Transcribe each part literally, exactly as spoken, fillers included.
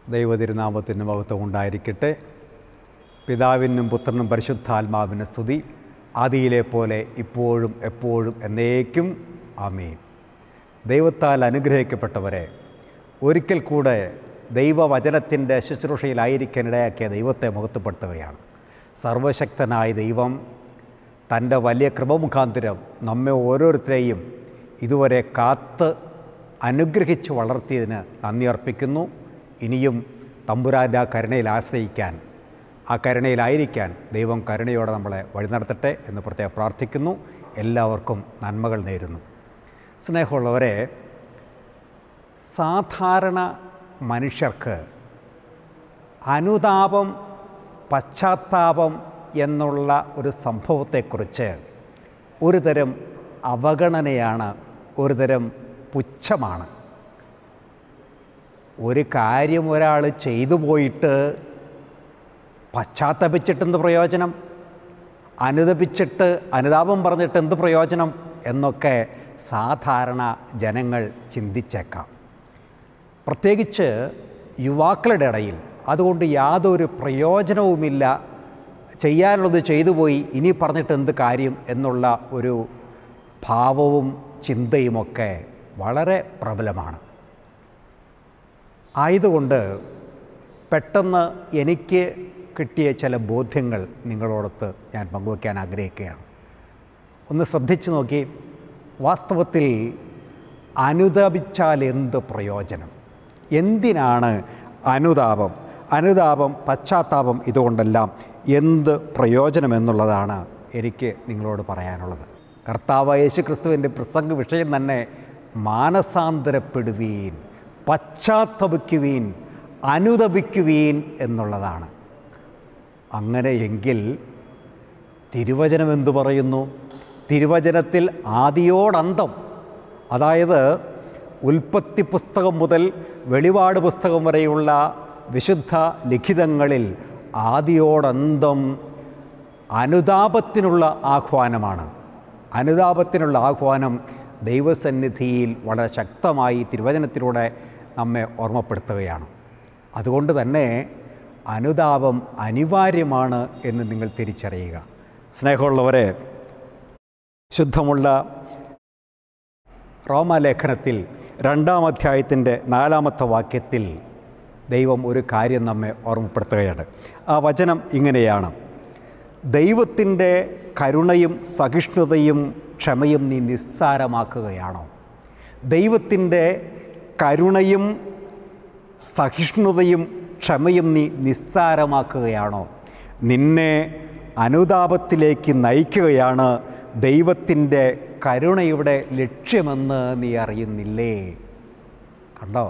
ദൈവതിരുനാമത്തിന് മഹത്വം ഉണ്ടായിരിക്കട്ടെ. പിതാവിനും പുത്രനും പരിശുദ്ധാത്മാവിന് സ്തുതി, ആദിയിലെ പോലെ ഇപ്പോഴും എപ്പോഴും എന്നേക്കും ആമേൻ. ദൈവത്താൽ അനുഗ്രഹിക്കപ്പെട്ടവരെ, ഒരിക്കൽ കൂടെ ദൈവവചനത്തിൻ്റെ ശുശ്രൂഷയിലായിരിക്കാനിടയാക്കിയ ദൈവത്തെ മഹത്വപ്പെടുത്തുകയാണ്. സർവശക്തനായ ദൈവം തൻ്റെ വലിയ കൃപമുഖാന്തരം നമ്മെ ഓരോരുത്തരെയും ഇതുവരെ കാത്ത് അനുഗ്രഹിച്ച് വളർത്തിയതിന് നന്ദി അർപ്പിക്കുന്നു. ഇനിയും തമ്പുരാൻ്റെ ആ കരുണയിൽ ആശ്രയിക്കാൻ, ആ കരുണയിലായിരിക്കാൻ ദൈവം കരുണയോടെ നമ്മളെ വഴി നടത്തട്ടെ എന്ന് പ്രത്യേകം പ്രാർത്ഥിക്കുന്നു. എല്ലാവർക്കും നന്മകൾ നേരുന്നു. സ്നേഹമുള്ളവരെ, സാധാരണ മനുഷ്യർക്ക് അനുതാപം, പശ്ചാത്താപം എന്നുള്ള ഒരു സംഭവത്തെക്കുറിച്ച് ഒരു തരം അവഗണനയാണ്, ഒരു തരം പുച്ഛമാണ്. ഒരു കാര്യം ഒരാൾ ചെയ്തു പോയിട്ട് പശ്ചാത്തപിച്ചിട്ട് എന്ത് പ്രയോജനം, അനുതപിച്ചിട്ട് അനുതാപം പറഞ്ഞിട്ട് എന്ത് പ്രയോജനം എന്നൊക്കെ സാധാരണ ജനങ്ങൾ ചിന്തിച്ചേക്കാം. പ്രത്യേകിച്ച് യുവാക്കളുടെ ഇടയിൽ അതുകൊണ്ട് യാതൊരു പ്രയോജനവുമില്ല, ചെയ്യാനുള്ളത് ചെയ്തു പോയി, ഇനി പറഞ്ഞിട്ട് എന്ത് കാര്യം എന്നുള്ള ഒരു ഭാവവും ചിന്തയുമൊക്കെ വളരെ പ്രബലമാണ്. ആയതുകൊണ്ട് പെട്ടെന്ന് എനിക്ക് കിട്ടിയ ചില ബോധ്യങ്ങൾ നിങ്ങളോടൊത്ത് ഞാൻ പങ്കുവയ്ക്കാൻ ആഗ്രഹിക്കുകയാണ്. ഒന്ന് ശ്രദ്ധിച്ചു നോക്കി. വാസ്തവത്തിൽ അനുതാപിച്ചാൽ എന്ത് പ്രയോജനം? എന്തിനാണ് അനുതാപം? അനുതാപം, പശ്ചാത്താപം, ഇതുകൊണ്ടെല്ലാം എന്ത് പ്രയോജനമെന്നുള്ളതാണ് എനിക്ക് നിങ്ങളോട് പറയാനുള്ളത്. കർത്താവായ യേശുക്രിസ്തുവിൻ്റെ പ്രസംഗ വിഷയം തന്നെ മാനസാന്തരപ്പെടുവീൻ, പശ്ചാത്തപിക്കുവീൻ, അനുതപിക്കുവീൻ എന്നുള്ളതാണ്. അങ്ങനെയെങ്കിൽ തിരുവചനം എന്തു പറയുന്നു? തിരുവചനത്തിൽ ആദിയോടന്തം, അതായത് ഉൽപ്പത്തി പുസ്തകം മുതൽ വെളിപാട് പുസ്തകം വരെയുള്ള വിശുദ്ധ ലിഖിതങ്ങളിൽ ആദിയോടന്തം അനുതാപത്തിനുള്ള ആഹ്വാനമാണ്. അനുതാപത്തിനുള്ള ആഹ്വാനം ദൈവസന്നിധിയിൽ വളരെ ശക്തമായി തിരുവചനത്തിലൂടെ നമ്മെ ഓർമ്മപ്പെടുത്തുകയാണ്. അതുകൊണ്ട് തന്നെ അനുതാപം അനിവാര്യമാണ് എന്ന് നിങ്ങൾ തിരിച്ചറിയുക. സ്നേഹമുള്ളവരെ, ശുദ്ധമുള്ള റോമാലേഖനത്തിൽ രണ്ടാം അധ്യായത്തിൻ്റെ നാലാമത്തെ വാക്യത്തിൽ ദൈവം ഒരു കാര്യം നമ്മെ ഓർമ്മപ്പെടുത്തുകയാണ്. ആ വചനം ഇങ്ങനെയാണ്: ദൈവത്തിൻ്റെ കരുണയും സഹിഷ്ണുതയും ക്ഷമയും നീ നിസ്സാരമാക്കുകയാണോ? ദൈവത്തിൻ്റെ കരുണയും സഹിഷ്ണുതയും ക്ഷമയും നീ നിസ്സാരമാക്കുകയാണോ? നിന്നെ അനുതാപത്തിലേക്ക് നയിക്കുകയാണ് ദൈവത്തിൻ്റെ കരുണയുടെ ലക്ഷ്യമെന്ന് നീ അറിയുന്നില്ലേ? കണ്ടോ?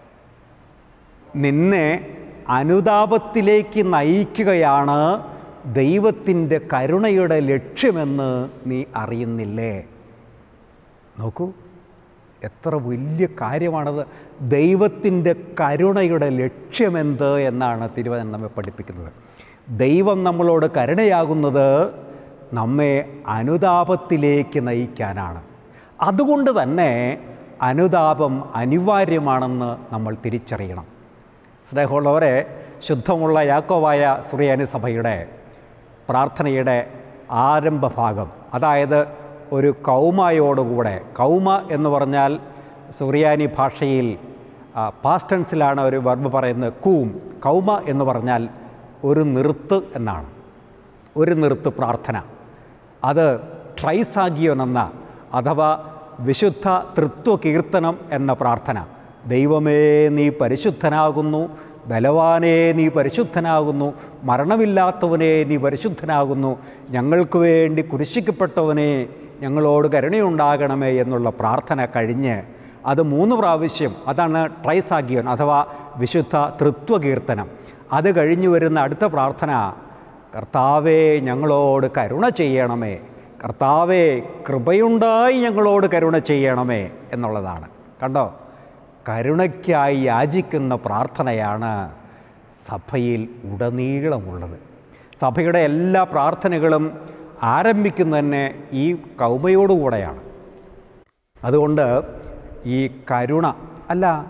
നിന്നെ അനുതാപത്തിലേക്ക് നയിക്കുകയാണ് ദൈവത്തിൻ്റെ കരുണയുടെ ലക്ഷ്യമെന്ന് നീ അറിയുന്നില്ലേ? നോക്കൂ, എത്ര വലിയ കാര്യമാണത്. ദൈവത്തിൻ്റെ കരുണയുടെ ലക്ഷ്യമെന്ത് എന്നാണ് തിരുവചനം നമ്മെ പഠിപ്പിക്കുന്നത്. ദൈവം നമ്മളോട് കരുണയാകുന്നത് നമ്മെ അനുതാപത്തിലേക്ക് നയിക്കാനാണ്. അതുകൊണ്ട് തന്നെ അനുതാപം അനിവാര്യമാണെന്ന് നമ്മൾ തിരിച്ചറിയണം. സ്നേഹമുള്ളവരെ, ശുദ്ധമുള്ള യാക്കോബായ സുറിയാനി സഭയുടെ പ്രാർത്ഥനയുടെ ആരംഭഭാഗം, അതായത് ഒരു കൗമയോടുകൂടെ, കൗമ എന്ന് പറഞ്ഞാൽ സുറിയാനി ഭാഷയിൽ പാസ്റ്റൻസിലാണ് ഒരു വെർബ് പറയുന്നത്, കൂം. കൗമ എന്ന് പറഞ്ഞാൽ ഒരു നിർത്ത് എന്നാണ്. ഒരു നിർത്ത് പ്രാർത്ഥന. അത് ട്രൈസാഗിയോൻ എന്ന, അഥവാ വിശുദ്ധ തൃത്വ കീർത്തനം എന്ന പ്രാർത്ഥന. ദൈവമേ നീ പരിശുദ്ധനാകുന്നു, ബലവാനേ നീ പരിശുദ്ധനാകുന്നു, മരണമില്ലാത്തവനെ നീ പരിശുദ്ധനാകുന്നു, ഞങ്ങൾക്ക് വേണ്ടി കുരിശിക്കപ്പെട്ടവനെ ഞങ്ങളോട് കരുണയുണ്ടാകണമേ എന്നുള്ള പ്രാർത്ഥന കഴിഞ്ഞ് അത് മൂന്ന് പ്രാവശ്യം, അതാണ് ട്രൈസാഗിയോൻ അഥവാ വിശുദ്ധ തൃത്വ കീർത്തനം. അത് കഴിഞ്ഞു വരുന്ന അടുത്ത പ്രാർത്ഥന, കർത്താവേ ഞങ്ങളോട് കരുണ ചെയ്യണമേ, കർത്താവേ കൃപയുണ്ടായി ഞങ്ങളോട് കരുണ ചെയ്യണമേ എന്നുള്ളതാണ്. കണ്ടോ? കരുണയ്ക്കായി യാചിക്കുന്ന പ്രാർത്ഥനയാണ് സഭയിൽ ഉടനീളമുള്ളത്. സഭയുടെ എല്ലാ പ്രാർത്ഥനകളും ആരംഭിക്കുന്നത് തന്നെ ഈ കൗമയോടുകൂടെയാണ്. അതുകൊണ്ട് ഈ കരുണ, അല്ല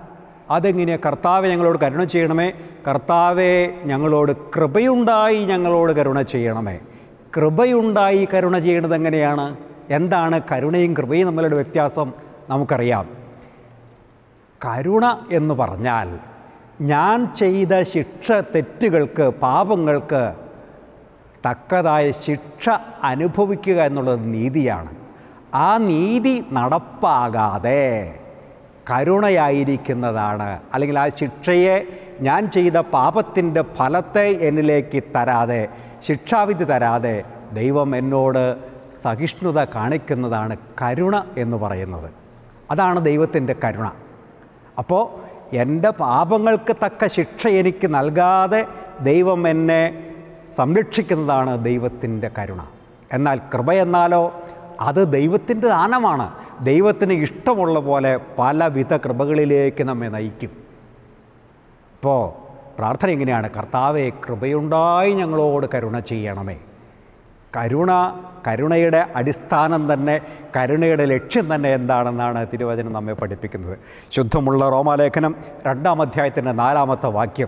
അതെങ്ങനെയാണ്? കർത്താവെ ഞങ്ങളോട് കരുണ ചെയ്യണമേ, കർത്താവെ ഞങ്ങളോട് കൃപയുണ്ടായി ഞങ്ങളോട് കരുണ ചെയ്യണമേ. കൃപയുണ്ടായി കരുണ ചെയ്യണത് എങ്ങനെയാണ്? എന്താണ് കരുണയും കൃപയും തമ്മിലുള്ള വ്യത്യാസം? നമുക്കറിയാം. കരുണ എന്ന് പറഞ്ഞാൽ ഞാൻ ചെയ്ത ശിക്ഷ, തെറ്റുകൾക്ക്, പാപങ്ങൾക്ക് തക്കതായ ശിക്ഷ അനുഭവിക്കുക എന്നുള്ളത് നീതിയാണ്. ആ നീതി നടപ്പാകാതെ കരുണയായിരിക്കുന്നതാണ്. അല്ലെങ്കിൽ ആ ശിക്ഷയെ, ഞാൻ ചെയ്ത പാപത്തിൻ്റെ ഫലത്തെ എന്നിലേക്ക് തരാതെ, ശിക്ഷാവിധി തരാതെ ദൈവം എന്നോട് സഹിഷ്ണുത കാണിക്കുന്നതാണ് കരുണ എന്ന് പറയുന്നത്. അതാണ് ദൈവത്തിൻ്റെ കരുണ. അപ്പോൾ എൻ്റെ പാപങ്ങൾക്ക് തക്ക ശിക്ഷ എനിക്ക് നൽകാതെ ദൈവം എന്നെ സംരക്ഷിക്കുന്നതാണ് ദൈവത്തിൻ്റെ കരുണ. എന്നാൽ കൃപ എന്നാലോ അത് ദൈവത്തിൻ്റെ ദാനമാണ്. ദൈവത്തിന് ഇഷ്ടമുള്ള പോലെ പലവിധ കൃപകളിലേക്ക് നമ്മെ നയിക്കും. ഇപ്പോൾ പ്രാർത്ഥന ഇങ്ങനെയാണ്: കർത്താവേ കൃപയുണ്ടായി ഞങ്ങളോട് കരുണ ചെയ്യണമേ. കരുണ, കരുണയുടെ അടിസ്ഥാനം തന്നെ, കരുണയുടെ ലക്ഷ്യം തന്നെ എന്താണെന്നാണ് തിരുവചനം നമ്മെ പഠിപ്പിക്കുന്നത്. ശുദ്ധമുള്ള റോമാലേഖനം രണ്ടാം അധ്യായത്തിൻ്റെ നാലാമത്തെ വാക്യം,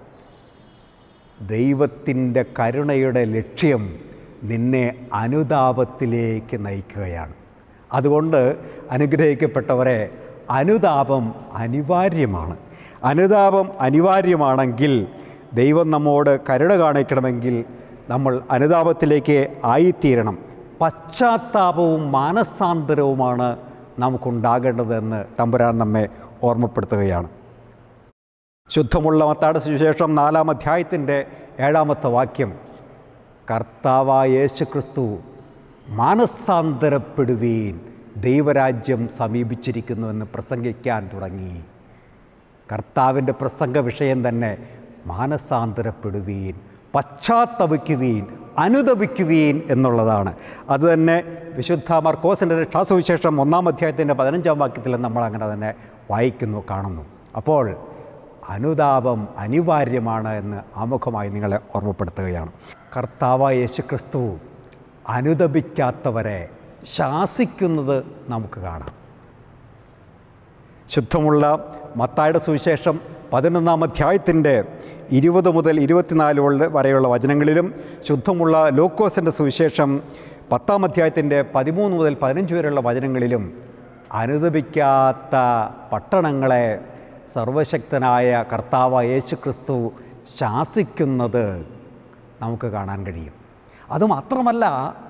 ദൈവത്തിൻ്റെ കരുണയുടെ ലക്ഷ്യം നിന്നെ അനുതാപത്തിലേക്ക് നയിക്കുകയാണ്. അതുകൊണ്ട് അനുഗ്രഹിക്കപ്പെട്ടവരെ, അനുതാപം അനിവാര്യമാണ്. അനുതാപം അനിവാര്യമാണെങ്കിൽ, ദൈവം നമ്മോട് കരുണ കാണിക്കണമെങ്കിൽ നമ്മൾ അനുതാപത്തിലേക്ക് ആയിത്തീരണം. പശ്ചാത്താപവും മാനസാന്തരവുമാണ് നമുക്കുണ്ടാകേണ്ടതെന്ന് തമ്പുരാൻ നമ്മെ ഓർമ്മപ്പെടുത്തുകയാണ്. ശുദ്ധമുള്ള മത്തായിയുടെ സുവിശേഷം നാലാം അധ്യായത്തിൻ്റെ ഏഴാമത്തെ വാക്യം, കർത്താവായ യേശുക്രിസ്തു മാനസാന്തരപ്പെടുവീൻ, ദൈവരാജ്യം സമീപിച്ചിരിക്കുന്നു എന്ന് പ്രസംഗിക്കാൻ തുടങ്ങി. കർത്താവിൻ്റെ പ്രസംഗ വിഷയം തന്നെ മാനസാന്തരപ്പെടുവീൻ, പശ്ചാത്തപിക്കുവീൻ, അനുതപിക്കുവീൻ എന്നുള്ളതാണ്. അതുതന്നെ വിശുദ്ധ മർക്കോസിൻ്റെ രക്ഷാസുവിശേഷം ഒന്നാം അധ്യായത്തിൻ്റെ പതിനഞ്ചാം വാക്യത്തിൽ നമ്മൾ അങ്ങനെ തന്നെ വായിക്കുന്നു, കാണുന്നു. അപ്പോൾ അനുതാപം അനിവാര്യമാണ് എന്ന് ആമുഖമായി നിങ്ങളെ ഓർമ്മപ്പെടുത്തുകയാണ്. കർത്താവായ യേശുക്രിസ്തു അനുതപിക്കാത്തവരെ ശാസിക്കുന്നത് നമുക്ക് കാണാം. ശുദ്ധമുള്ള മത്തായിയുടെ സുവിശേഷം പതിനൊന്നാം അധ്യായത്തിൻ്റെ ഇരുപത് മുതൽ ഇരുപത്തിനാല് വരെയുള്ള വചനങ്ങളിലും, ശുദ്ധമുള്ള ലൂക്കോസിൻ്റെ സുവിശേഷം പത്താം അധ്യായത്തിൻ്റെ പതിമൂന്ന് മുതൽ പതിനഞ്ച് വരെയുള്ള വചനങ്ങളിലും അനുതപിക്കാത്ത പട്ടണങ്ങളെ സർവശക്തനായ കർത്താവായ യേശുക്രിസ്തു ശാസിക്കുന്നത് നമുക്ക് കാണാൻ കഴിയും. അതുമാത്രമല്ല,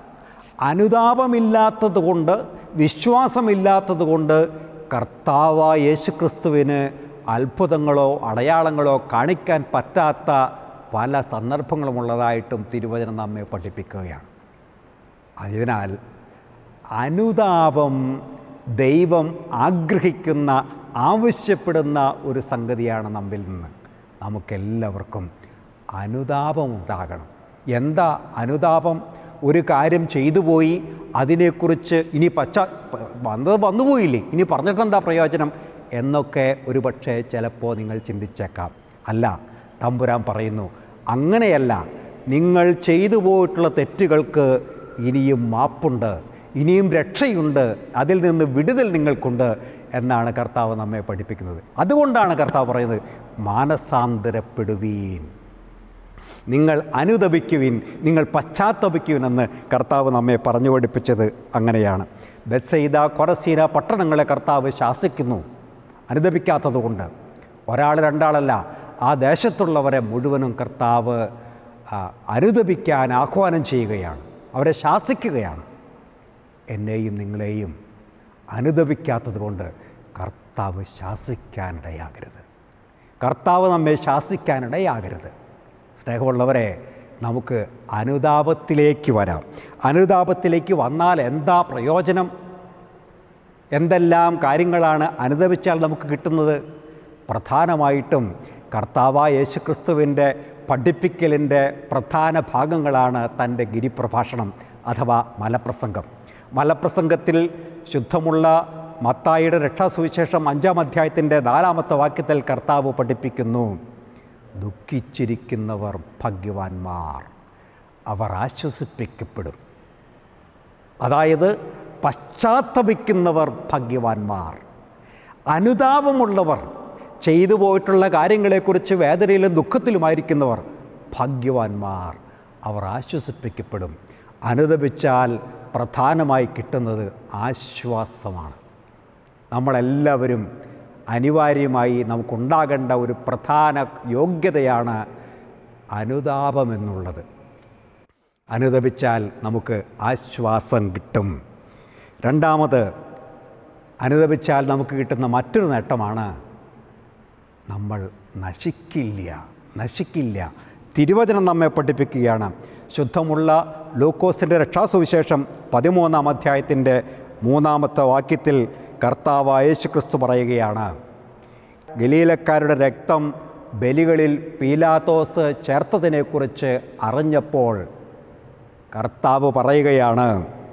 അനുതാപമില്ലാത്തത് കൊണ്ട്, വിശ്വാസമില്ലാത്തത് കൊണ്ട് കർത്താവായ യേശുക്രിസ്തുവിന് അത്ഭുതങ്ങളോ അടയാളങ്ങളോ കാണിക്കാൻ പറ്റാത്ത പല സന്ദർഭങ്ങളുമുള്ളതായിട്ടും തിരുവചനം നമ്മെ പഠിപ്പിക്കുകയാണ്. അതിനാൽ അനുതാപം ദൈവം ആഗ്രഹിക്കുന്ന, ആവശ്യപ്പെടുന്ന ഒരു സംഗതിയാണ്. നമ്മിൽ നിന്ന് നമുക്കെല്ലാവർക്കും അനുതാപമുണ്ടാകണം. എന്താ അനുതാപം? ഒരു കാര്യം ചെയ്തു പോയി, അതിനെക്കുറിച്ച് ഇനി പശ്ചാ വന്നത് വന്നുപോയില്ലേ, ഇനി പറഞ്ഞിട്ടെന്താ പ്രയോജനം എന്നൊക്കെ ഒരു പക്ഷേ ചിലപ്പോൾ നിങ്ങൾ ചിന്തിച്ചേക്കാം. അല്ല, തമ്പുരാൻ പറയുന്നു, അങ്ങനെയല്ല. നിങ്ങൾ ചെയ്തു പോയിട്ടുള്ള തെറ്റുകൾക്ക് ഇനിയും മാപ്പുണ്ട്, ഇനിയും രക്ഷയുണ്ട്, അതിൽ നിന്ന് വിടുതൽ നിങ്ങൾക്കുണ്ട് എന്നാണ് കർത്താവ് നമ്മെ പഠിപ്പിക്കുന്നത്. അതുകൊണ്ടാണ് കർത്താവ് പറയുന്നത്, മാനസാന്തരപ്പെടുവീൻ, നിങ്ങൾ അനുതപിക്കുവിൻ, നിങ്ങൾ പശ്ചാത്തപിക്കുവിൻ എന്ന് കർത്താവ് നമ്മെ പറഞ്ഞു പഠിപ്പിച്ചത് അങ്ങനെയാണ്. ബെത്സയിദ, കൊറസീന പട്ടണങ്ങളെ കർത്താവ് ശാസിക്കുന്നു അനുതപിക്കാത്തതുകൊണ്ട്. ഒരാൾ രണ്ടാളല്ല, ആ ദേശത്തുള്ളവരെ മുഴുവനും കർത്താവ് അനുതപിക്കാൻ ആഹ്വാനം ചെയ്യുകയാണ്, അവരെ ശാസിക്കുകയാണ്. എന്നെയും നിങ്ങളെയും അനുതപിക്കാത്തത് കൊണ്ട് കർത്താവ് ശാസിക്കാനിടയാകരുത്, കർത്താവ് നമ്മെ ശാസിക്കാനിടയാകരുത്. സ്നേഹമുള്ളവരെ, നമുക്ക് അനുതാപത്തിലേക്ക് വരാം. അനുതാപത്തിലേക്ക് വന്നാൽ എന്താ പ്രയോജനം? എന്തെല്ലാം കാര്യങ്ങളാണ് അനുതപിച്ചാൽ നമുക്ക് കിട്ടുന്നത്? പ്രധാനമായിട്ടും കർത്താവായ യേശുക്രിസ്തുവിൻ്റെ പഠിപ്പിക്കലിൻ്റെ പ്രധാന ഭാഗങ്ങളാണ് തൻ്റെ ഗിരിപ്രഭാഷണം അഥവാ മലപ്രസംഗം. മലപ്രസംഗത്തിൽ ശുദ്ധമുള്ള മത്തായിയുടെ രക്ഷാസുവിശേഷം അഞ്ചാം അധ്യായത്തിൻ്റെ നാലാമത്തെ വാക്യത്തിൽ കർത്താവ് പഠിപ്പിക്കുന്നു, ദുഃഖിച്ചിരിക്കുന്നവർ ഭാഗ്യവാന്മാർ, അവർ ആശ്വസിപ്പിക്കപ്പെടും. അതായത് പശ്ചാത്തപിക്കുന്നവർ ഭാഗ്യവാന്മാർ, അനുതാപമുള്ളവർ, ചെയ്തു പോയിട്ടുള്ള കാര്യങ്ങളെക്കുറിച്ച് വേദനയിലും ദുഃഖത്തിലുമായിരിക്കുന്നവർ ഭാഗ്യവാന്മാർ, അവർ ആശ്വസിപ്പിക്കപ്പെടും. അനുതപിച്ചാൽ പ്രധാനമായി കിട്ടുന്നത് ആശ്വാസമാണ്. നമ്മളെല്ലാവരും അനിവാര്യമായി നമുക്കുണ്ടാകേണ്ട ഒരു പ്രധാന യോഗ്യതയാണ് അനുതാപമെന്നുള്ളത്. അനുതപിച്ചാൽ നമുക്ക് ആശ്വാസം കിട്ടും. രണ്ടാമത്, അനുതപിച്ചാൽ നമുക്ക് കിട്ടുന്ന മറ്റൊരു നേട്ടമാണ് നമ്മൾ നശിക്കില്ല നശിക്കില്ല തിരുവചനം നമ്മെ പഠിപ്പിക്കുകയാണ്. ശുദ്ധമുള്ള ലൂക്കോസിൻ്റെ രക്ഷാസുവിശേഷം പതിമൂന്നാം അധ്യായത്തിൻ്റെ മൂന്നാമത്തെ വാക്യത്തിൽ കർത്താവായ യേശുക്രിസ്തു പറയുകയാണ്, ഗലീലക്കാരുടെ രക്തം ബലികളിൽ പീലാത്തോസ് ചേർത്തതിനെക്കുറിച്ച് അറിഞ്ഞപ്പോൾ കർത്താവ് പറയുകയാണ്,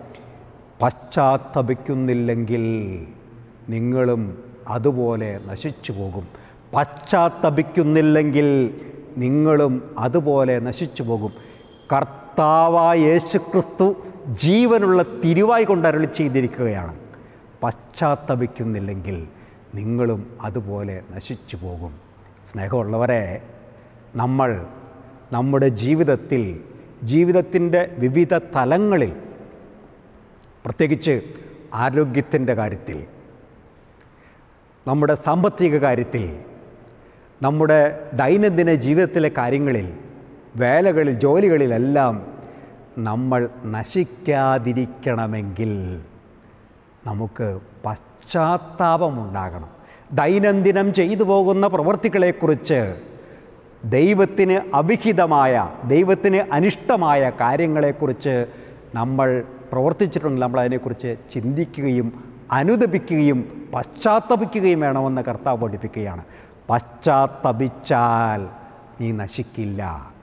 പശ്ചാത്തപിക്കുന്നില്ലെങ്കിൽ നിങ്ങളും അതുപോലെ നശിച്ചു പോകും. പശ്ചാത്തപിക്കുന്നില്ലെങ്കിൽ നിങ്ങളും അതുപോലെ നശിച്ചു പോകും. കർത്താവായ യേശുക്രിസ്തു ജീവനുള്ള തിരുവായി കൊണ്ട് അരുളി ചെയ്തിരിക്കുകയാണ്. പശ്ചാത്തപിക്കുന്നില്ലെങ്കിൽ നിങ്ങളും അതുപോലെ നശിച്ചു പോകും. സ്നേഹമുള്ളവരെ, നമ്മൾ നമ്മുടെ ജീവിതത്തിൽ ജീവിതത്തിൻ്റെ വിവിധ തലങ്ങളിൽ, പ്രത്യേകിച്ച് ആരോഗ്യത്തിൻ്റെ കാര്യത്തിൽ, നമ്മുടെ സാമ്പത്തിക കാര്യത്തിൽ, നമ്മുടെ ദൈനംദിന ജീവിതത്തിലെ കാര്യങ്ങളിൽ, വേലകളിൽ, ജോലികളിലെല്ലാം നമ്മൾ നശിക്കാതിരിക്കണമെങ്കിൽ നമുക്ക് പശ്ചാത്താപമുണ്ടാകണം. ദൈനംദിനം ചെയ്തു പോകുന്ന പ്രവൃത്തികളെക്കുറിച്ച് ദൈവത്തിന് അവിഹിതമായ, ദൈവത്തിന് അനിഷ്ടമായ കാര്യങ്ങളെക്കുറിച്ച് നമ്മൾ പ്രവർത്തിച്ചിട്ടുണ്ടെങ്കിൽ നമ്മൾ അതിനെക്കുറിച്ച് ചിന്തിക്കുകയും അനുതപിക്കുകയും പശ്ചാത്തപിക്കുകയും വേണമെന്ന് കർത്താവ് പഠിപ്പിക്കുകയാണ്. പശ്ചാത്തപിച്ചാൽ നീ നശിക്കില്ല,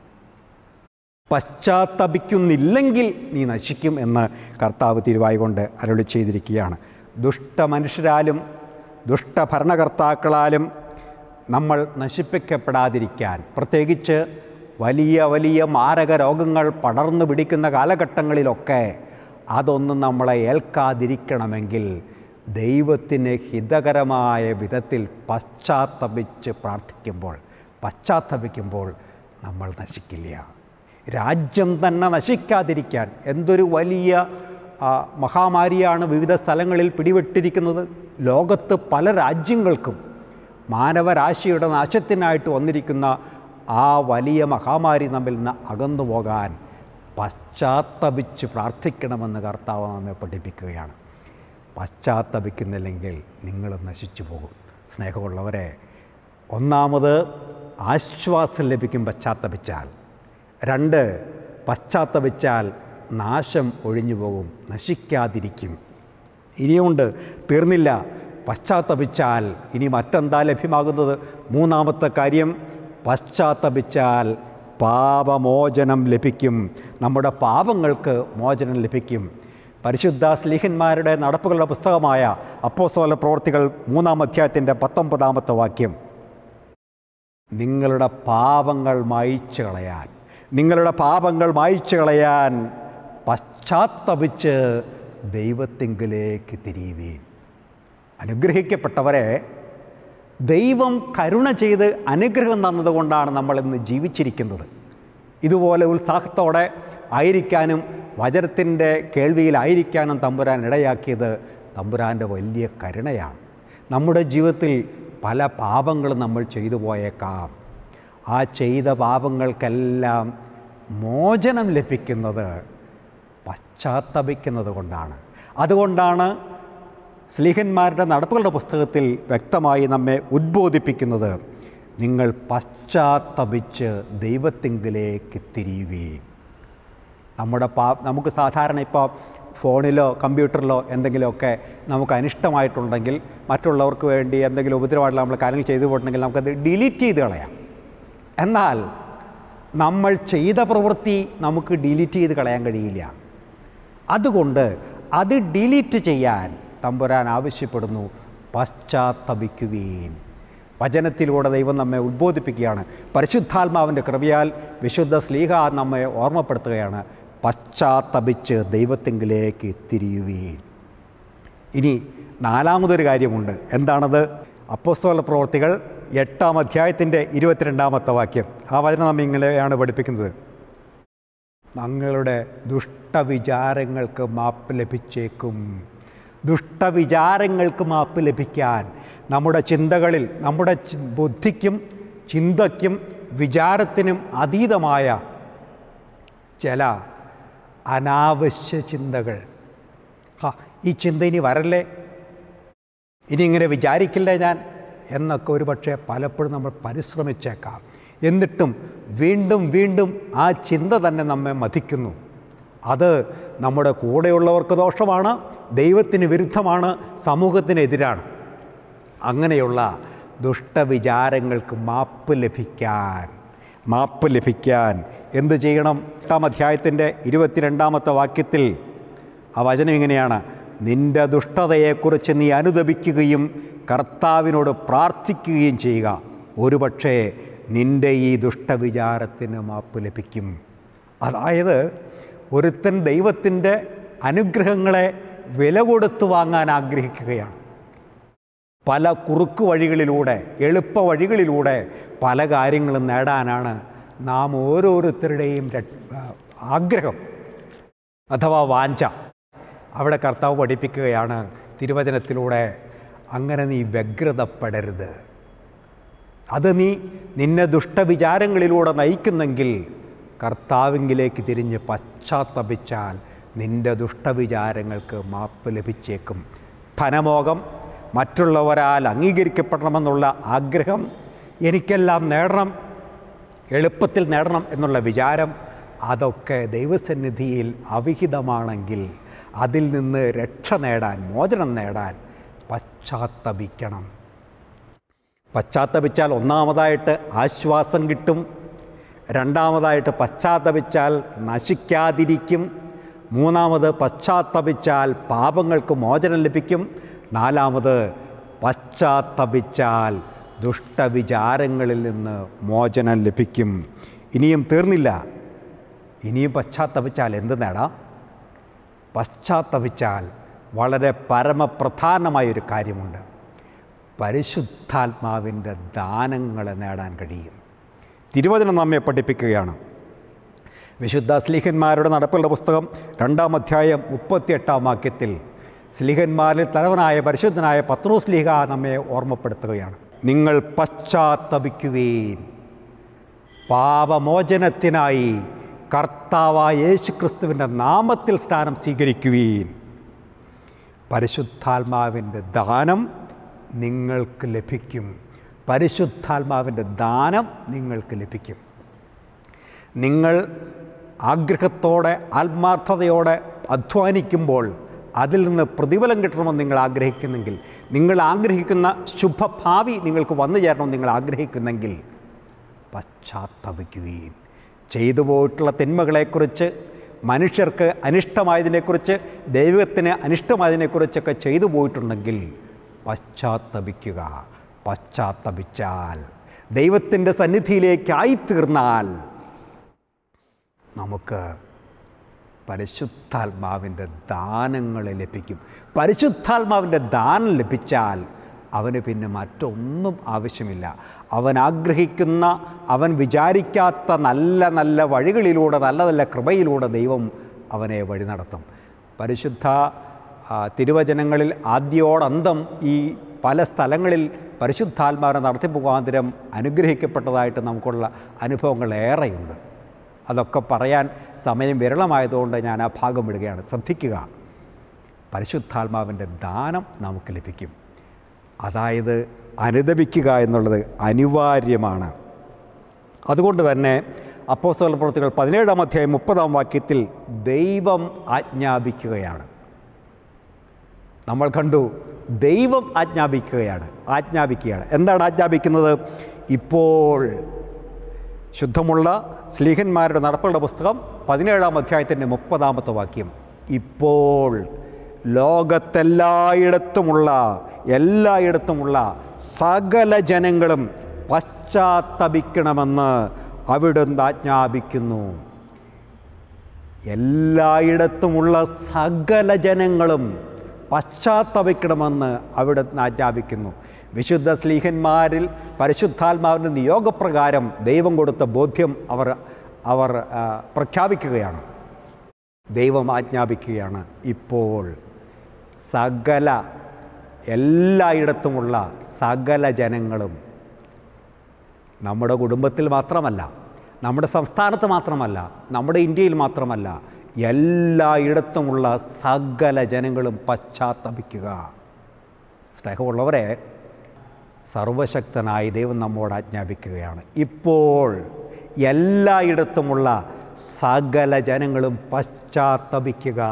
പശ്ചാത്തപിക്കുന്നില്ലെങ്കിൽ നീ നശിക്കും എന്ന് കർത്താവ് തിരുവായി കൊണ്ട് അരുളി ചെയ്തിരിക്കുകയാണ്. ദുഷ്ടമനുഷ്യരാലും ദുഷ്ടഭരണകർത്താക്കളാലും നമ്മൾ നശിപ്പിക്കപ്പെടാതിരിക്കാൻ, പ്രത്യേകിച്ച് വലിയ വലിയ മാരക രോഗങ്ങൾ പടർന്നു പിടിക്കുന്ന കാലഘട്ടങ്ങളിലൊക്കെ അതൊന്നും നമ്മളെ ഏൽക്കാതിരിക്കണമെങ്കിൽ ദൈവത്തിന് ഹിതകരമായ വിധത്തിൽ പശ്ചാത്തപിച്ച് പ്രാർത്ഥിക്കുമ്പോൾ, പശ്ചാത്തപിക്കുമ്പോൾ നമ്മൾ നശിക്കില്ല. രാജ്യം തന്നെ നശിക്കാതിരിക്കാൻ എന്തൊരു വലിയ മഹാമാരിയാണ് വിവിധ സ്ഥലങ്ങളിൽ പിടിപെട്ടിരിക്കുന്നത്. ലോകത്ത് പല രാജ്യങ്ങൾക്കും മാനവരാശിയുടെ നാശത്തിനായിട്ട് വന്നിരിക്കുന്ന ആ വലിയ മഹാമാരി നമ്മിൽ നിന്ന് അകന്നു പോകാൻ പശ്ചാത്തപിച്ച് പ്രാർത്ഥിക്കണമെന്ന് കർത്താവ് നമ്മെ പഠിപ്പിക്കുകയാണ്. പശ്ചാത്തപിക്കുന്നില്ലെങ്കിൽ നിങ്ങൾ നശിച്ചു പോകും. സ്നേഹമുള്ളവരെ, ഒന്നാമത് ആശ്വാസം ലഭിക്കും പശ്ചാത്തപിച്ചാൽ. രണ്ട്, പശ്ചാത്തപിച്ചാൽ നാശം ഒഴിഞ്ഞു പോകും, നശിക്കാതിരിക്കും. ഇനിയുണ്ട്, തീർന്നില്ല. പശ്ചാത്തപിച്ചാൽ ഇനി മറ്റെന്താ ലഭ്യമാകുന്നത്? മൂന്നാമത്തെ കാര്യം, പശ്ചാത്തപിച്ചാൽ പാപമോചനം ലഭിക്കും. നമ്മുടെ പാപങ്ങൾക്ക് മോചനം ലഭിക്കും. പരിശുദ്ധ സ്ലീഹന്മാരുടെ നടപ്പുകളുടെ പുസ്തകമായ അപ്പോസ്തല പ്രവൃത്തികൾ മൂന്നാം അധ്യായത്തിൻ്റെ പത്തൊമ്പതാമത്തെ വാക്യം, നിങ്ങളുടെ പാപങ്ങൾ മായ്ച്ചു കളയാൻ നിങ്ങളുടെ പാപങ്ങൾ മായ്ച്ചു കളയാൻ പശ്ചാത്തപിച്ച് ദൈവത്തിങ്കലേക്ക് തിരിയുവീൻ. അനുഗ്രഹിക്കപ്പെട്ടവരെ, ദൈവം കരുണ ചെയ്ത് അനുഗ്രഹം തന്നതുകൊണ്ടാണ് നമ്മളിന്ന് ജീവിച്ചിരിക്കുന്നത്. ഇതുപോലെ ഉത്സാഹത്തോടെ ആയിരിക്കാനും വചനത്തിൻ്റെ കേൾവിയിലായിരിക്കാനും തമ്പുരാൻ ഇടയാക്കിയത് തമ്പുരാൻ്റെ വലിയ കരുണയാണ്. നമ്മുടെ ജീവിതത്തിൽ പല പാപങ്ങളും നമ്മൾ ചെയ്തു പോയേക്കാം. ആ ചെയ്ത പാപങ്ങൾക്കെല്ലാം മോചനം ലഭിക്കുന്നത് പശ്ചാത്തപിക്കുന്നത് കൊണ്ടാണ്. അതുകൊണ്ടാണ് സ്ലീഹന്മാരുടെ നടപ്പുകളുടെ പുസ്തകത്തിൽ വ്യക്തമായി നമ്മെ ഉദ്ബോധിപ്പിക്കുന്നത്, നിങ്ങൾ പശ്ചാത്തപിച്ച് ദൈവത്തിങ്കിലേക്ക് തിരിയുകയും. നമ്മുടെ പാ നമുക്ക് സാധാരണ ഇപ്പോൾ ഫോണിലോ കമ്പ്യൂട്ടറിലോ എന്തെങ്കിലുമൊക്കെ നമുക്ക് അനിഷ്ടമായിട്ടുണ്ടെങ്കിൽ, മറ്റുള്ളവർക്ക് വേണ്ടി എന്തെങ്കിലും ഉപദ്രവമായിട്ടുള്ള നമ്മൾ കാര്യങ്ങൾ ചെയ്തു പോയിട്ടുണ്ടെങ്കിൽ നമുക്കത് ഡിലീറ്റ് ചെയ്ത് കളയാം. എന്നാൽ നമ്മൾ ചെയ്ത പ്രവൃത്തി നമുക്ക് ഡിലീറ്റ് ചെയ്ത് കളയാൻ കഴിയില്ല. അതുകൊണ്ട് അത് ഡിലീറ്റ് ചെയ്യാൻ തമ്പുരാൻ ആവശ്യപ്പെടുന്നു, പശ്ചാത്തപിക്കുവീൻ. വചനത്തിലൂടെ ദൈവം നമ്മെ ഉദ്ബോധിപ്പിക്കുകയാണ്. പരിശുദ്ധാത്മാവിൻ്റെ കൃപയാൽ വിശുദ്ധ സ്ലീഹ നമ്മെ ഓർമ്മപ്പെടുത്തുകയാണ്, പശ്ചാത്തപിച്ച് ദൈവത്തിങ്കിലേക്ക് തിരിയുവീൻ. ഇനി നാലാമതൊരു കാര്യമുണ്ട്. എന്താണത്? അപ്പോസ്തല പ്രവൃത്തികൾ എട്ടാം അധ്യായത്തിൻ്റെ ഇരുപത്തിരണ്ടാമത്തെ വാക്യം. ആ വചനം നമ്മെ ഇങ്ങനെയാണ് പഠിപ്പിക്കുന്നത്: ഞങ്ങളുടെ ദുഷ്ടവിചാരങ്ങൾക്ക് മാപ്പ് ലഭിച്ചേക്കും. ദുഷ്ടവിചാരങ്ങൾക്ക് മാപ്പ് ലഭിക്കാൻ നമ്മുടെ ചിന്തകളിൽ, നമ്മുടെ ബുദ്ധിക്കും ചിന്തയ്ക്കും വിചാരത്തിനും അതീതമായ ചില അനാവശ്യ ചിന്തകൾ, ഹാ ഈ ചിന്ത ഇനി വരല്ലേ, ഇനി ഇങ്ങനെ വിചാരിക്കില്ലേ ഞാൻ എന്നൊക്കെ ഒരു പക്ഷേ പലപ്പോഴും നമ്മൾ പരിശ്രമിച്ചേക്കാം. എന്നിട്ടും വീണ്ടും വീണ്ടും ആ ചിന്ത തന്നെ നമ്മെ മഥിക്കുന്നു. അത് നമ്മുടെ കൂടെയുള്ളവർക്ക് ദോഷമാണ്, ദൈവത്തിന് വിരുദ്ധമാണ്, സമൂഹത്തിനെതിരാണ്. അങ്ങനെയുള്ള ദുഷ്ടവിചാരങ്ങൾക്ക് മാപ്പ് ലഭിക്കാൻ മാപ്പ് ലഭിക്കാൻ എന്ത് ചെയ്യണം? എട്ടാം അധ്യായത്തിൻ്റെ ഇരുപത്തിരണ്ടാമത്തെ വാക്യത്തിൽ ആ വചനം ഇങ്ങനെയാണ്: നിൻ്റെ ദുഷ്ടതയെക്കുറിച്ച് നീ അനുതപിക്കുകയും കർത്താവിനോട് പ്രാർത്ഥിക്കുകയും ചെയ്യുക, ഒരുപക്ഷേ നിൻ്റെ ഈ ദുഷ്ടവിചാരത്തിന് മാപ്പ് ലഭിക്കും. അതായത് ഒരുത്തൻ ദൈവത്തിൻ്റെ അനുഗ്രഹങ്ങളെ വില കൊടുത്തു വാങ്ങാൻ ആഗ്രഹിക്കുകയാണ്. പല കുറുക്കു വഴികളിലൂടെ, എളുപ്പ വഴികളിലൂടെ പല കാര്യങ്ങളും നേടാനാണ് നാം ഓരോരുത്തരുടെയും ആഗ്രഹം അഥവാ വാഞ്ച. അവിടെ കർത്താവ് പഠിപ്പിക്കുകയാണ് തിരുവചനത്തിലൂടെ, അങ്ങനെ നീ വ്യഗ്രതപ്പെടരുത്. അത് നീ നിന്നെ ദുഷ്ടവിചാരങ്ങളിലൂടെ നയിക്കുന്നെങ്കിൽ കർത്താവിങ്കിലേക്ക് തിരിഞ്ഞ് പശ്ചാത്തപിച്ചാൽ നിൻ്റെ ദുഷ്ടവിചാരങ്ങൾക്ക് മാപ്പ് ലഭിച്ചേക്കും. ധനമോഹം, മറ്റുള്ളവരാൽ അംഗീകരിക്കപ്പെടണമെന്നുള്ള ആഗ്രഹം, എനിക്കെല്ലാം നേടണം, എളുപ്പത്തിൽ നേടണം എന്നുള്ള വിചാരം, അതൊക്കെ ദൈവസന്നിധിയിൽ അവിഹിതമാണെങ്കിൽ അതിൽ നിന്ന് രക്ഷ നേടാൻ, മോചനം നേടാൻ പശ്ചാത്തപിക്കണം. പശ്ചാത്തപിച്ചാൽ ഒന്നാമതായിട്ട് ആശ്വാസം കിട്ടും, രണ്ടാമതായിട്ട് പശ്ചാത്തപിച്ചാൽ നശിക്കാതിരിക്കും, മൂന്നാമത് പശ്ചാത്തപിച്ചാൽ പാപങ്ങൾക്ക് മോചനം ലഭിക്കും, നാലാമത് പശ്ചാത്തപിച്ചാൽ ദുഷ്ടവിചാരങ്ങളിൽ നിന്ന് മോചനം ലഭിക്കും. ഇനിയും തീർന്നില്ല, ഇനിയും പശ്ചാത്തപിച്ചാൽ എന്ത് നേടാം? പശ്ചാത്തപിച്ചാൽ വളരെ പരമപ്രധാനമായൊരു കാര്യമുണ്ട്: പരിശുദ്ധാത്മാവിൻ്റെ ദാനങ്ങളെ നേടാൻ കഴിയും. തിരുവചനം നമ്മെ പഠിപ്പിക്കുകയാണ്. വിശുദ്ധ സ്ലീഹന്മാരുടെ നടപ്പുകളുടെ പുസ്തകം രണ്ടാം അധ്യായം മുപ്പത്തിയെട്ടാം വാക്യത്തിൽ സ്ലീഹന്മാരിൽ തലവനായ പരിശുദ്ധനായ പത്രോസ് സ്ലീഹ നമ്മെ ഓർമ്മപ്പെടുത്തുകയാണ്: നിങ്ങൾ പശ്ചാത്തപിക്കുവീൻ, പാപമോചനത്തിനായി കർത്താവായ യേശു ക്രിസ്തുവിൻ്റെ നാമത്തിൽ സ്നാനം സ്വീകരിക്കുവീൻ. പരിശുദ്ധാത്മാവിൻ്റെ ദാനം നിങ്ങൾക്ക് ലഭിക്കും. പരിശുദ്ധാത്മാവിൻ്റെ ദാനം നിങ്ങൾക്ക് ലഭിക്കും. നിങ്ങൾ ആഗ്രഹത്തോടെ, ആത്മാർത്ഥതയോടെ അധ്വാനിക്കുമ്പോൾ അതിൽ നിന്ന് പ്രതിഫലം കിട്ടണമെന്ന് നിങ്ങൾ ആഗ്രഹിക്കുന്നെങ്കിൽ, നിങ്ങൾ ആഗ്രഹിക്കുന്ന ശുഭഭാവി നിങ്ങൾക്ക് വന്നു ചേരണമെന്ന് നിങ്ങൾ ആഗ്രഹിക്കുന്നെങ്കിൽ പശ്ചാത്തപിക്കുകയും ചെയ്തു പോയിട്ടുള്ള തിന്മകളെക്കുറിച്ച്, മനുഷ്യർക്ക് അനിഷ്ടമായതിനെക്കുറിച്ച്, ദൈവത്തിന് അനിഷ്ടമായതിനെക്കുറിച്ചൊക്കെ ചെയ്തു പോയിട്ടുണ്ടെങ്കിൽ പശ്ചാത്തപിക്കുക. പശ്ചാത്തപിച്ചാൽ, ദൈവത്തിൻ്റെ സന്നിധിയിലേക്കായിത്തീർന്നാൽ നമുക്ക് പരിശുദ്ധാത്മാവിൻ്റെ ദാനങ്ങൾ ലഭിക്കും. പരിശുദ്ധാത്മാവിൻ്റെ ദാനം ലഭിച്ചാൽ അവന് പിന്നെ മറ്റൊന്നും ആവശ്യമില്ല. അവൻ ആഗ്രഹിക്കുന്ന, അവൻ വിചാരിക്കാത്ത നല്ല നല്ല വഴികളിലൂടെ, നല്ല നല്ല കൃപയിലൂടെ ദൈവം അവനെ വഴി നടത്തും. പരിശുദ്ധ തിരുവചനങ്ങളിൽ ആദ്യോടന്തം ഈ പല സ്ഥലങ്ങളിൽ പരിശുദ്ധാത്മാവിനെ നടത്തി മുഖാന്തരം അനുഗ്രഹിക്കപ്പെട്ടതായിട്ട് നമുക്കുള്ള അനുഭവങ്ങൾ ഏറെയുണ്ട്. അതൊക്കെ പറയാൻ സമയം വിരളമായതുകൊണ്ട് ഞാൻ ആ ഭാഗം വിടുകയാണ്. ശ്രദ്ധിക്കുക, പരിശുദ്ധാത്മാവിൻ്റെ ദാനം നമുക്ക് ലഭിക്കും. അതായത് അനുദപിക്കുക എന്നുള്ളത് അനിവാര്യമാണ്. അതുകൊണ്ട് തന്നെ അപ്പോസ്തല പ്രവൃത്തികൾ പതിനേഴാം അധ്യായം മുപ്പതാം വാക്യത്തിൽ ദൈവം ആജ്ഞാപിക്കുകയാണ്. നമ്മൾ കണ്ടു, ദൈവം ആജ്ഞാപിക്കുകയാണ് ആജ്ഞാപിക്കുകയാണ് എന്താണ് ആജ്ഞാപിക്കുന്നത്? ഇപ്പോൾ ശുദ്ധമുള്ള സ്ലീഹന്മാരുടെ നടപ്പുകളുടെ പുസ്തകം പതിനേഴാം അധ്യായത്തിൻ്റെ മുപ്പതാമത്തെ വാക്യം, ഇപ്പോൾ ലോകത്തെല്ലായിടത്തുമുള്ള എല്ലായിടത്തുമുള്ള സകല ജനങ്ങളും പശ്ചാത്തപിക്കണമെന്ന് അവിടുന്ന് ആജ്ഞാപിക്കുന്നു. എല്ലായിടത്തുമുള്ള സകല ജനങ്ങളും പശ്ചാത്തപിക്കണമെന്ന് അവിടുന്ന് ആജ്ഞാപിക്കുന്നു. വിശുദ്ധ സ്ലീഹന്മാരിൽ പരിശുദ്ധാത്മാവിൻ്റെ നിയോഗപ്രകാരം ദൈവം കൊടുത്ത ബോധ്യം അവർ അവർ പ്രഖ്യാപിക്കുകയാണ്. ദൈവം ആജ്ഞാപിക്കുകയാണ്, ഇപ്പോൾ സകല എല്ലായിടത്തുമുള്ള സകല ജനങ്ങളും, നമ്മുടെ കുടുംബത്തിൽ മാത്രമല്ല, നമ്മുടെ സംസ്ഥാനത്ത് മാത്രമല്ല, നമ്മുടെ ഇന്ത്യയിൽ മാത്രമല്ല, എല്ലായിടത്തുമുള്ള സകല ജനങ്ങളും പശ്ചാത്തപിക്കുക. സ്നേഹമുള്ളവരെ, സർവശക്തനായ ദൈവം നമ്മോട് ആജ്ഞാപിക്കുകയാണ്, ഇപ്പോൾ എല്ലായിടത്തുമുള്ള സകല ജനങ്ങളും പശ്ചാത്തപിക്കുക.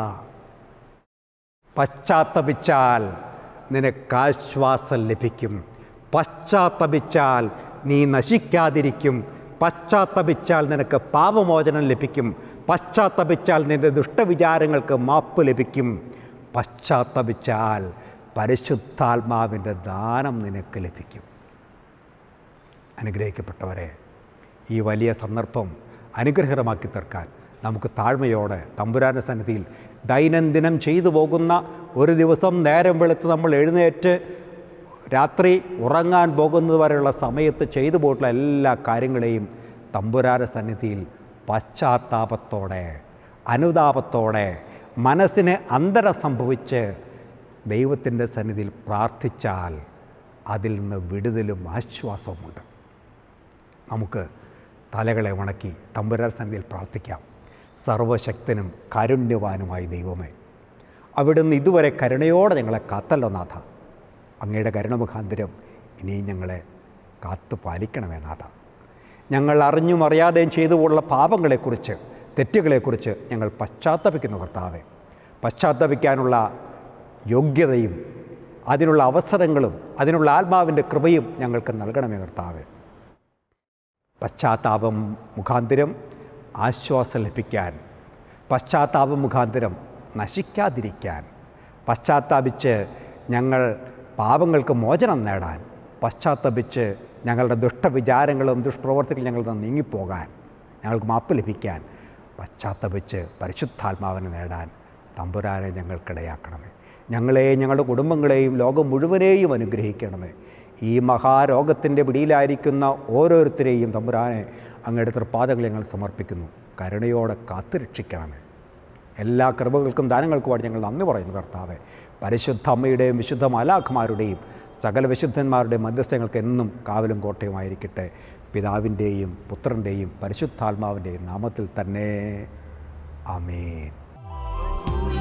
പശ്ചാത്തപിച്ചാൽ നിനക്കാശ്വാസം ലഭിക്കും. പശ്ചാത്തപിച്ചാൽ നീ നശിക്കാതിരിക്കും. പശ്ചാത്തപിച്ചാൽ നിനക്ക് പാപമോചനം ലഭിക്കും. പശ്ചാത്തപിച്ചാൽ നിൻ്റെ ദുഷ്ടവിചാരങ്ങൾക്ക് മാപ്പ് ലഭിക്കും. പശ്ചാത്തപിച്ചാൽ പരിശുദ്ധാത്മാവിൻ്റെ ദാനം നിനക്ക് ലഭിക്കും. അനുഗ്രഹിക്കപ്പെട്ടവരെ, ഈ വലിയ സന്ദർഭം അനുഗ്രഹമാക്കി തീർക്കാൻ നമുക്ക് താഴ്മയോടെ തമ്പുരാൻ്റെ സന്നിധിയിൽ ദൈനംദിനം ചെയ്തു പോകുന്ന, ഒരു ദിവസം നേരം വെളുത്ത് നമ്മൾ എഴുന്നേറ്റ് രാത്രി ഉറങ്ങാൻ പോകുന്നത് വരെയുള്ള സമയത്ത് ചെയ്തു പോയിട്ടുള്ള എല്ലാ കാര്യങ്ങളെയും തമ്പുരാൻ്റെ സന്നിധിയിൽ പശ്ചാത്താപത്തോടെ, അനുതാപത്തോടെ, മനസ്സിന് അന്തരം സംഭവിച്ച് ദൈവത്തിൻ്റെ സന്നിധിയിൽ പ്രാർത്ഥിച്ചാൽ അതിൽ നിന്ന് വിടുതലും ആശ്വാസവുമുണ്ട്. നമുക്ക് തലകളെ വണക്കി തമ്പുരാൻ സന്നിധിയിൽ പ്രാർത്ഥിക്കാം. സർവശക്തനും കാരുണ്യവാനുമായ ദൈവമേ, അവിടുന്ന് ഇതുവരെ കരുണയോടെ ഞങ്ങളെ കാത്തല്ലോ നാഥ. അങ്ങയുടെ കരുണ മുഖാന്തരം ഇനിയും ഞങ്ങളെ കാത്തു പാലിക്കണമേ നാഥ. ഞങ്ങൾ അറിഞ്ഞും അറിയാതെയും ചെയ്തു പോലുള്ള പാപങ്ങളെക്കുറിച്ച്, തെറ്റുകളെക്കുറിച്ച് ഞങ്ങൾ പശ്ചാത്തപിക്കുന്നു കർത്താവേ. പശ്ചാത്തപിക്കാനുള്ള യോഗ്യതയും അതിനുള്ള അവസരങ്ങളും അതിനുള്ള ആത്മാവിൻ്റെ കൃപയും ഞങ്ങൾക്ക് നൽകണമേ കർത്താവേ. പശ്ചാത്താപം മുഖാന്തരം ആശ്വാസം ലഭിക്കാൻ, പശ്ചാത്താപം മുഖാന്തരം നശിക്കാതിരിക്കാൻ, പശ്ചാത്താപിച്ച് ഞങ്ങൾ പാപങ്ങൾക്ക് മോചനം നേടാൻ, പശ്ചാത്തപിച്ച് ഞങ്ങളുടെ ദുഷ്ടവിചാരങ്ങളും ദുഷ്പ്രവർത്തികളും ഞങ്ങളിൽ നിന്ന് നീങ്ങിപ്പോകാൻ, ഞങ്ങൾക്ക് മാപ്പ് ലഭിക്കാൻ, പശ്ചാത്തപിച്ച് പരിശുദ്ധാത്മാവിനെ നേടാൻ തമ്പുരാനെ ഞങ്ങൾക്കിടയാക്കണമേ. ഞങ്ങളെയും ഞങ്ങളുടെ കുടുംബങ്ങളെയും ലോകം മുഴുവനെയും അനുഗ്രഹിക്കണമേ. ഈ മഹാരോഗത്തിൻ്റെ പിടിയിലായിരിക്കുന്ന ഓരോരുത്തരെയും തമ്പുരാനെ അങ്ങയുടെ തൃപ്പാദങ്ങൾ ഞങ്ങൾ സമർപ്പിക്കുന്നു. കരുണയോടെ കാത്തുരക്ഷിക്കണമേ. എല്ലാ കൃപകൾക്കും ദാനങ്ങൾക്കുമായി ഞങ്ങൾ നന്ദി പറയുന്നു കർത്താവെ. പരിശുദ്ധ അമ്മയുടെയും വിശുദ്ധ മാലാഖമാരുടെയും സകല വിശുദ്ധന്മാരുടെയും മധ്യസ്ഥങ്ങൾക്ക് എന്നും കാവലും കോട്ടയുമായിരിക്കട്ടെ. പിതാവിൻ്റെയും പുത്രൻ്റെയും പരിശുദ്ധാത്മാവിൻ്റെയും നാമത്തിൽ തന്നെ. ആമേൻ.